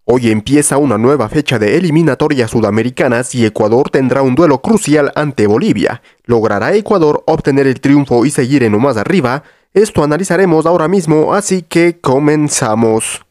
Hoy empieza una nueva fecha de eliminatorias sudamericanas y Ecuador tendrá un duelo crucial ante Bolivia. ¿Logrará Ecuador obtener el triunfo y seguir en lo más arriba? Esto analizaremos ahora mismo, así que comenzamos.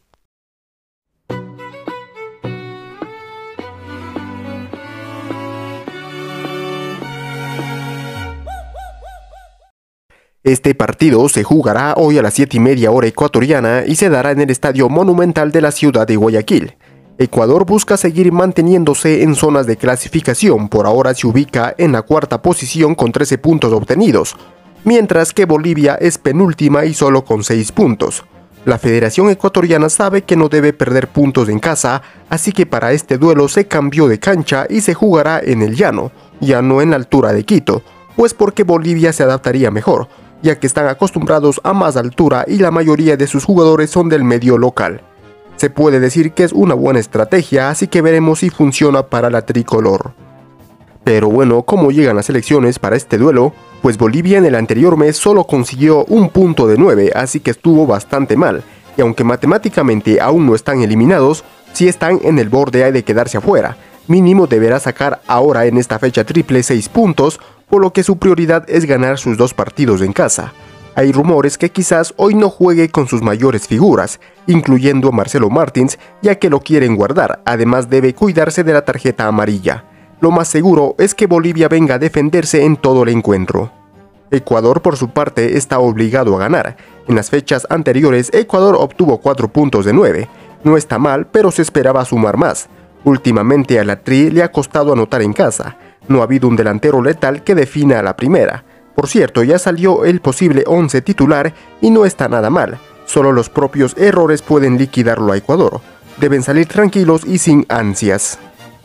Este partido se jugará hoy a las 7:30 hora ecuatoriana y se dará en el Estadio Monumental de la ciudad de Guayaquil. Ecuador busca seguir manteniéndose en zonas de clasificación, por ahora se ubica en la cuarta posición con 13 puntos obtenidos, mientras que Bolivia es penúltima y solo con 6 puntos. La Federación Ecuatoriana sabe que no debe perder puntos en casa, así que para este duelo se cambió de cancha y se jugará en el llano, ya no en la altura de Quito, pues porque Bolivia se adaptaría mejor, ya que están acostumbrados a más altura y la mayoría de sus jugadores son del medio local. Se puede decir que es una buena estrategia, así que veremos si funciona para la tricolor. Pero bueno, ¿cómo llegan las elecciones para este duelo? Pues Bolivia en el anterior mes solo consiguió un punto de 9, así que estuvo bastante mal, y aunque matemáticamente aún no están eliminados, sí están en el borde de quedarse afuera. Mínimo deberá sacar ahora en esta fecha triple 6 puntos, por lo que su prioridad es ganar sus 2 partidos en casa. Hay rumores que quizás hoy no juegue con sus mayores figuras, incluyendo a Marcelo Martins, ya que lo quieren guardar, además debe cuidarse de la tarjeta amarilla. Lo más seguro es que Bolivia venga a defenderse en todo el encuentro. Ecuador por su parte está obligado a ganar. En las fechas anteriores Ecuador obtuvo 4 puntos de 9. No está mal, pero se esperaba sumar más. Últimamente a la Tri le ha costado anotar en casa. No ha habido un delantero letal que defina a la primera. Por cierto, ya salió el posible 11 titular y no está nada mal. Solo los propios errores pueden liquidarlo a Ecuador. Deben salir tranquilos y sin ansias.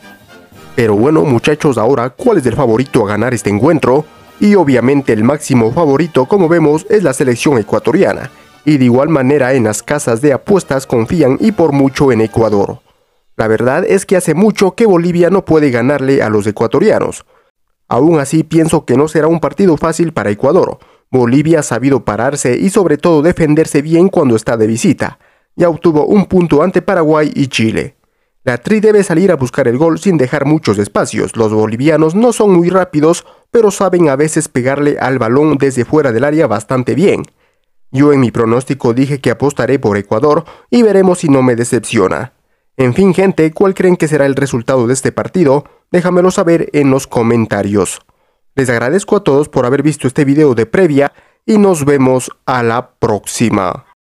Pero bueno muchachos, ahora, ¿cuál es el favorito a ganar este encuentro? Y obviamente el máximo favorito, como vemos, es la selección ecuatoriana. Y de igual manera en las casas de apuestas confían y por mucho en Ecuador. La verdad es que hace mucho que Bolivia no puede ganarle a los ecuatorianos. Aún así pienso que no será un partido fácil para Ecuador. Bolivia ha sabido pararse y sobre todo defenderse bien cuando está de visita. Ya obtuvo un punto ante Paraguay y Chile. La Tri debe salir a buscar el gol sin dejar muchos espacios. Los bolivianos no son muy rápidos, pero saben a veces pegarle al balón desde fuera del área bastante bien. Yo en mi pronóstico dije que apostaré por Ecuador y veremos si no me decepciona. En fin gente, ¿cuál creen que será el resultado de este partido? Déjamelo saber en los comentarios. Les agradezco a todos por haber visto este video de previa y nos vemos a la próxima.